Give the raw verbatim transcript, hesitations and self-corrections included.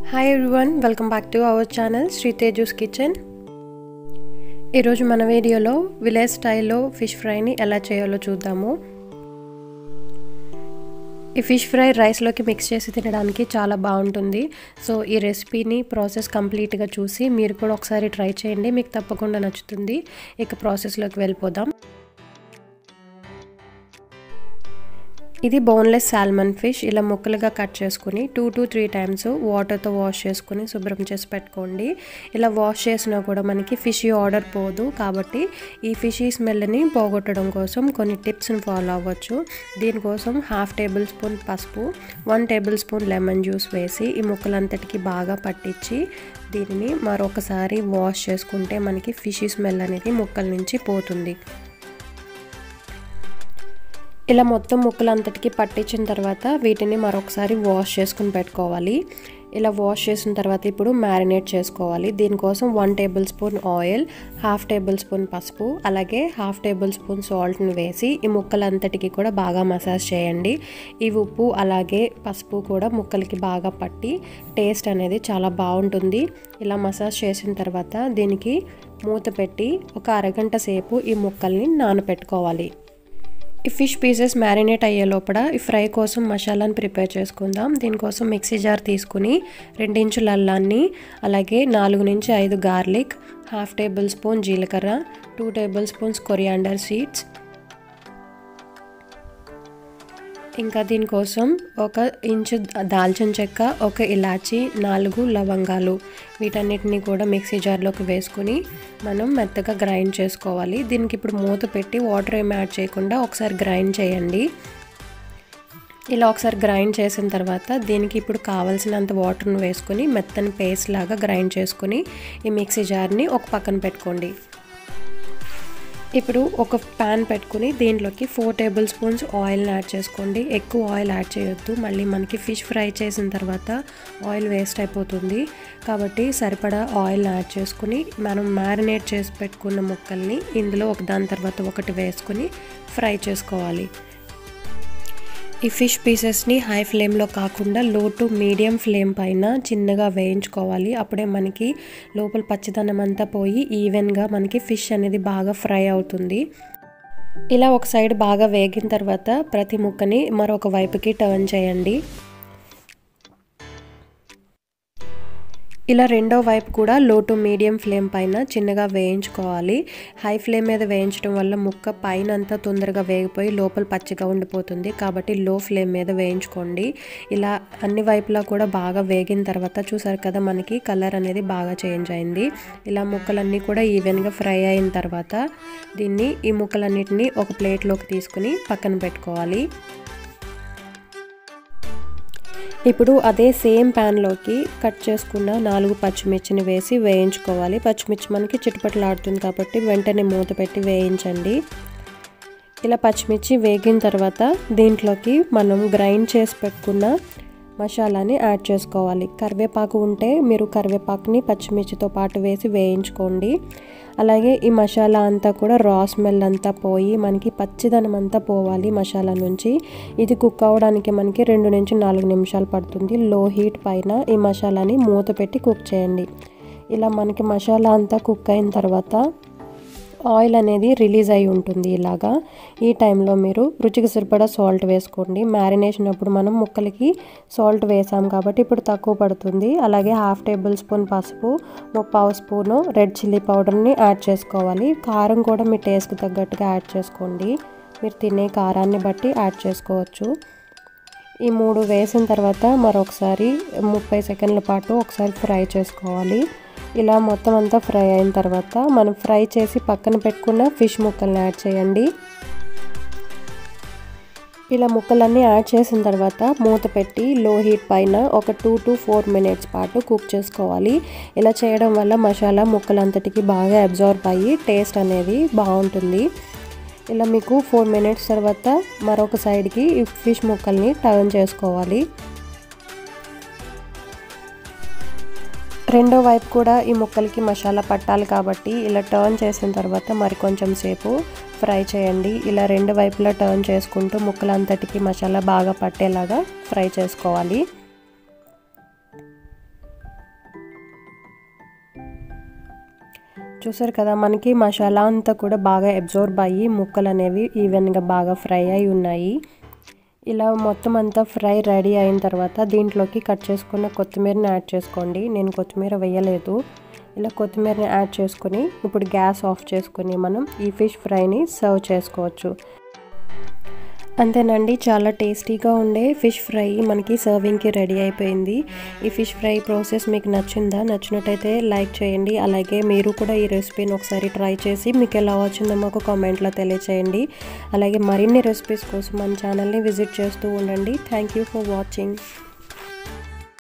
Hi everyone, welcome back to our channel Shri Tejus kitchen. ఈరోజు మన వీడియోలో విలేజ్ స్టైల్లో ఫిష్ ఫ్రైని ఎలా చేయాలో చూద్దాము. ఈ ఫిష్ ఫ్రై రైస్లోకి మిక్స్ చేసి తినడానికి చాలా బాగుంటుంది. సో ఈ రెసిపీని ప్రాసెస్ కంప్లీట్గా చూసి మీరు కూడా ఒకసారి ట్రై చేయండి, మీకు తప్పకుండా నచ్చుతుంది. ఇక ప్రాసెస్లోకి వెళ్ళిపోదాం. ఇది బోన్లెస్ సాల్మన్ ఫిష్. ఇలా ముక్కలుగా కట్ చేసుకుని టూ టు త్రీ టైమ్స్ వాటర్తో వాష్ చేసుకుని శుభ్రం చేసి పెట్టుకోండి. ఇలా వాష్ చేసినా కూడా మనకి ఫిషీ ఆర్డర్ పోదు, కాబట్టి ఈ ఫిషీ స్మెల్ని పోగొట్టడం కోసం కొన్ని టిప్స్ని ఫాలో అవ్వచ్చు. దీనికోసం హాఫ్ టేబుల్ స్పూన్ పసుపు, one table spoon lemon juice వేసి ఈ ముక్కలంతటికి బాగా పట్టించి దీనిని మరొకసారి వాష్ చేసుకుంటే మనకి ఫిషీ స్మెల్ అనేది ముక్కల నుంచి పోతుంది. ఇలా మొత్తం ముక్కలంతటికి పట్టించిన తర్వాత వీటిని మరొకసారి వాష్ చేసుకుని పెట్టుకోవాలి. ఇలా వాష్ చేసిన తర్వాత ఇప్పుడు మ్యారినేట్ చేసుకోవాలి. దీనికోసం one table spoon oil, half table spoon పసుపు, అలాగే హాఫ్ టేబుల్ స్పూన్ సాల్ట్ని వేసి ఈ ముక్కలంతటికి కూడా బాగా మసాజ్ చేయండి. ఈ ఉప్పు అలాగే పసుపు కూడా ముక్కలకి బాగా పట్టి టేస్ట్ అనేది చాలా బాగుంటుంది. ఇలా మసాజ్ చేసిన తర్వాత దీనికి మూత పెట్టి ఒక అరగంట సేపు ఈ ముక్కల్ని నానబెట్టుకోవాలి. ఈ ఫిష్ పీసెస్ మ్యారినేట్ అయ్యే లోపల ఈ ఫ్రై కోసం మసాలాను ప్రిపేర్ చేసుకుందాం. దీనికోసం మిక్సీ జార్ తీసుకుని రెండించుల అల్లాన్ని, అలాగే నాలుగు నుంచి ఐదు గార్లిక్, హాఫ్ టేబుల్ స్పూన్ జీలకర్ర, two table spoons coriander seeds, ఇంకా దీనికోసం ఒక ఇంచు దాల్చిన చెక్క, ఒక ఇలాచి, నాలుగు లవంగాలు, వీటన్నిటిని కూడా మిక్సీ జార్లోకి వేసుకుని మనం మెత్తగా గ్రైండ్ చేసుకోవాలి. దీనికి ఇప్పుడు మూత పెట్టి వాటర్ ఏమి యాడ్ చేయకుండా ఒకసారి గ్రైండ్ చేయండి. ఇలా ఒకసారి గ్రైండ్ చేసిన తర్వాత దీనికి ఇప్పుడు కావాల్సినంత వాటర్ను వేసుకొని మెత్తని పేస్ట్ లాగా గ్రైండ్ చేసుకుని ఈ మిక్సీ జార్ని ఒక పక్కన పెట్టుకోండి. ఇప్పుడు ఒక ప్యాన్ పెట్టుకుని దీంట్లోకి ఫోర్ టేబుల్ స్పూన్స్ ఆయిల్ని యాడ్ చేసుకోండి. ఎక్కువ ఆయిల్ యాడ్ చేయొద్దు, మళ్ళీ మనకి ఫిష్ ఫ్రై చేసిన తర్వాత ఆయిల్ వేస్ట్ అయిపోతుంది. కాబట్టి సరిపడా ఆయిల్ యాడ్ చేసుకుని మనం మ్యారినేట్ చేసి పెట్టుకున్న ముక్కల్ని ఇందులో ఒకదాని తర్వాత ఒకటి వేసుకుని ఫ్రై చేసుకోవాలి. ఈ ఫిష్ పీసెస్ని హై ఫ్లేమ్లో కాకుండా లో టు మీడియం ఫ్లేమ్ పైన చిన్నగా వేయించుకోవాలి. అప్పుడే మనకి లోపల పచ్చిదనం అంతా పోయి ఈవెన్గా మనకి ఫిష్ అనేది బాగా ఫ్రై అవుతుంది. ఇలా ఒక సైడ్ బాగా వేగిన తర్వాత ప్రతి ముక్కని మరొక వైపుకి టర్న్ చేయండి. ఇలా రెండో వైపు కూడా లో టు మీడియం ఫ్లేమ్ పైన చిన్నగా వేయించుకోవాలి. హై ఫ్లేమ్ మీద వేయించడం వల్ల ముక్క పైన అంతా తొందరగా వేగిపోయి లోపల పచ్చిగా ఉండిపోతుంది, కాబట్టి లో ఫ్లేమ్ మీద వేయించుకోండి. ఇలా అన్ని వైపులా కూడా బాగా వేగిన తర్వాత చూసారు కదా, మనకి కలర్ అనేది బాగా చేంజ్ అయింది. ఇలా ముక్కలన్నీ కూడా ఈవెన్గా ఫ్రై అయిన తర్వాత దీన్ని ఈ ముక్కలన్నిటిని ఒక ప్లేట్లోకి తీసుకుని పక్కన పెట్టుకోవాలి. ఇప్పుడు అదే సేమ్ ప్యాన్లోకి కట్ చేసుకున్న నాలుగు పచ్చిమిర్చిని వేసి వేయించుకోవాలి. పచ్చిమిర్చి మనకి చిటపటలాడుతుంది కాబట్టి వెంటనే మూత పెట్టి వేయించండి. ఇలా పచ్చిమిర్చి వేగిన తర్వాత దీంట్లోకి మనం గ్రైండ్ చేసి పెట్టుకున్న మసాలాని యాడ్ చేసుకోవాలి. కరివేపాకు ఉంటే మీరు కరివేపాకుని పచ్చిమిర్చితో పాటు వేసి వేయించుకోండి. అలాగే ఈ మసాలా అంతా కూడా రా స్మెల్ అంతా పోయి మనకి పచ్చిదనం అంతా పోవాలి మసాలా నుంచి. ఇది కుక్ అవ్వడానికి మనకి రెండు నుంచి నాలుగు నిమిషాలు పడుతుంది. లో హీట్ పైన ఈ మసాలాని మూత పెట్టి కుక్ చేయండి. ఇలా మనకి మసాలా అంతా కుక్ అయిన తర్వాత ఆయిల్ అనేది రిలీజ్ అయి ఉంటుంది. ఇలాగా ఈ టైంలో మీరు రుచికి సరిపడా సాల్ట్ వేసుకోండి. మ్యారినేషన్ అప్పుడు మనం ముక్కలకి సాల్ట్ వేసాం కాబట్టి ఇప్పుడు తక్కువ పడుతుంది. అలాగే హాఫ్ టేబుల్ స్పూన్ పసుపు, ముప్పావు స్పూను రెడ్ చిల్లీ పౌడర్ని యాడ్ చేసుకోవాలి. కారం కూడా మీ టేస్ట్కి తగ్గట్టుగా యాడ్ చేసుకోండి. మీరు తినే కారాన్ని బట్టి యాడ్ చేసుకోవచ్చు. ఈ మూడు వేసిన తర్వాత మరొకసారి ముప్పై సెకండ్ల పాటు ఒకసారి ఫ్రై చేసుకోవాలి. ఇలా మొత్తం అంతా ఫ్రై అయిన తర్వాత మనం ఫ్రై చేసి పక్కన పెట్టుకున్న ఫిష్ ముక్కల్ని యాడ్ చేయండి. ఇలా ముక్కలన్నీ యాడ్ చేసిన తర్వాత మూత పెట్టి లో హీట్ పైన ఒక టూ టు ఫోర్ మినిట్స్ పాటు కుక్ చేసుకోవాలి. ఇలా చేయడం వల్ల మసాలా ముక్కలంతటికి బాగా అబ్జార్బ్ అయ్యి టేస్ట్ అనేది బాగుంటుంది. ఇలా మీకు ఫోర్ మినిట్స్ తర్వాత మరొక సైడ్కి ఈ ఫిష్ ముక్కల్ని టర్న్ చేసుకోవాలి. రెండో వైపు కూడా ఈ ముక్కలకి మసాలా పట్టాలి కాబట్టి ఇలా టర్న్ చేసిన తర్వాత మరి కొంచెం సేపు ఫ్రై చేయండి. ఇలా రెండు వైపులా టర్న్ చేసుకుంటూ ముక్కలంతటికి మసాలా బాగా పట్టేలాగా ఫ్రై చేసుకోవాలి. చూసారు కదా, మనకి మసాలా అంతా కూడా బాగా అబ్జర్బ్ అయ్యి ముక్కలు అనేవి ఈవెన్గా బాగా ఫ్రై అయి ఉన్నాయి. ఇలా మొత్తం అంతా ఫ్రై రెడీ అయిన తర్వాత దీంట్లోకి కట్ చేసుకున్న కొత్తిమీరని యాడ్ చేసుకోండి. నేను కొత్తిమీర వేయలేదు. ఇలా కొత్తిమీరని యాడ్ చేసుకొని ఇప్పుడు గ్యాస్ ఆఫ్ చేసుకొని మనం ఈ ఫిష్ ఫ్రైని సర్వ్ చేసుకోవచ్చు. అంతేనండి, చాలా టేస్టీగా ఉండే ఫిష్ ఫ్రై మనకి సర్వింగ్కి రెడీ అయిపోయింది. ఈ ఫిష్ ఫ్రై ప్రాసెస్ మీకు నచ్చిందా? నచ్చినట్టయితే లైక్ చేయండి. అలాగే మీరు కూడా ఈ రెసిపీని ఒకసారి ట్రై చేసి మీకు ఎలా వచ్చిందో మాకు కామెంట్లో తెలియచేయండి. అలాగే మరిన్ని రెసిపీస్ కోసం మన ఛానల్ని విజిట్ చేస్తూ ఉండండి. Thank you for watching.